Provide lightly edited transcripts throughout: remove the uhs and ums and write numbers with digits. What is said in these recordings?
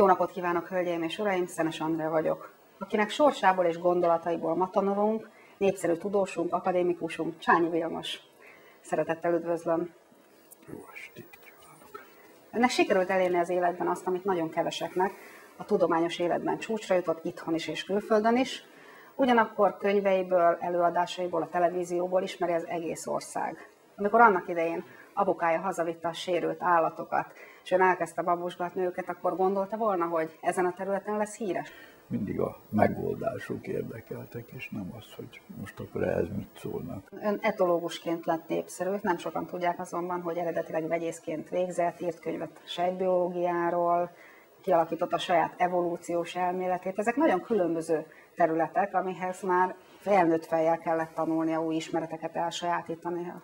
Jó napot kívánok, hölgyeim és uraim! Szenes Andrea vagyok, akinek sorsából és gondolataiból ma tanulunk, népszerű tudósunk, akadémikusunk, Csányi Vilmos. Szeretettel üdvözlöm! Jó estét kívánok! Önnek sikerült elérni az életben azt, amit nagyon keveseknek, a tudományos életben csúcsra jutott itthon is és külföldön is, ugyanakkor könyveiből, előadásaiból, a televízióból ismeri az egész ország. Amikor annak idején apukája hazavitte a sérült állatokat, és ön elkezdte babusgatni őket, akkor gondolta volna, hogy ezen a területen lesz híres? Mindig a megoldások érdekeltek, és nem az, hogy most akkor ehhez mit szólnak. Ön etológusként lett népszerű, nem sokan tudják azonban, hogy eredetileg vegyészként végzett, írt könyvet sejtbiológiáról, kialakította a saját evolúciós elméletét. Ezek nagyon különböző területek, amihez már felnőtt fejjel kellett tanulnia, új ismereteket elsajátítani.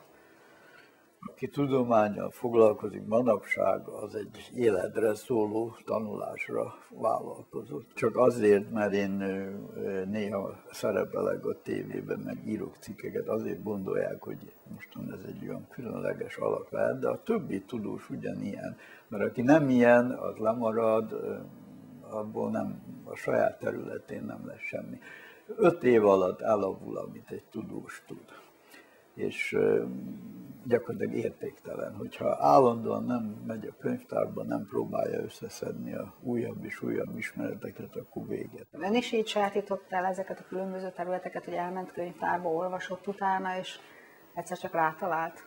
Aki tudománnyal foglalkozik manapság, az egy életre szóló tanulásra vállalkozott. Csak azért, mert én néha szerepelek a tévében, meg írok cikkeket, azért gondolják, hogy mostan ez egy olyan különleges alak lehet, de a többi tudós ugyanilyen. Mert aki nem ilyen, az lemarad, abból nem, a saját területén nem lesz semmi. 5 év alatt elavul, amit egy tudós tud. És gyakorlatilag értéktelen, hogyha állandóan nem megy a könyvtárba, nem próbálja összeszedni a újabb és újabb ismereteket, akkor véget. Ön is így sajátította el ezeket a különböző területeket, hogy elment könyvtárba, olvasott utána, és egyszer csak rátalált?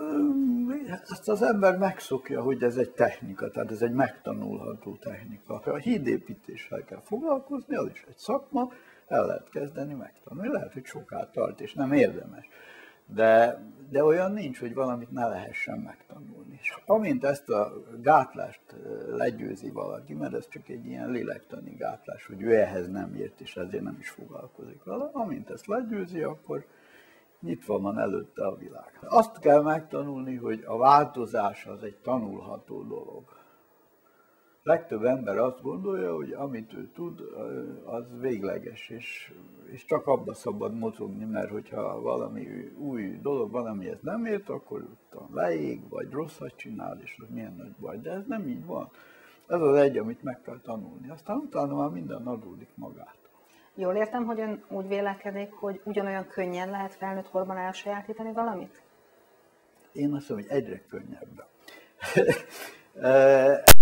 Ezt az ember megszokja, hogy ez egy technika, tehát ez egy megtanulható technika. A hídépítéssel kell foglalkozni, az is egy szakma, el lehet kezdeni megtanulni. Lehet, hogy soká tart, és nem érdemes. De olyan nincs, hogy valamit ne lehessen megtanulni. És amint ezt a gátlást legyőzi valaki, mert ez csak egy ilyen lélektani gátlás, hogy ő ehhez nem ért, és ezért nem is foglalkozik vele, amint ezt legyőzi, akkor nyitva van előtte a világ. Azt kell megtanulni, hogy a változás az egy tanulható dolog. Legtöbb ember azt gondolja, hogy amit ő tud, az végleges, és csak abba szabad mozogni, mert hogyha valami új dolog valamihez nem ért, akkor leég, vagy rosszat csinál, és az milyen nagy baj. De ez nem így van. Ez az egy, amit meg kell tanulni. Aztán utána már minden adódik magától. Jól értem, hogy ön úgy vélekedik, hogy ugyanolyan könnyen lehet felnőtt korban elsajátítani valamit? Én azt mondom, hogy egyre könnyebben.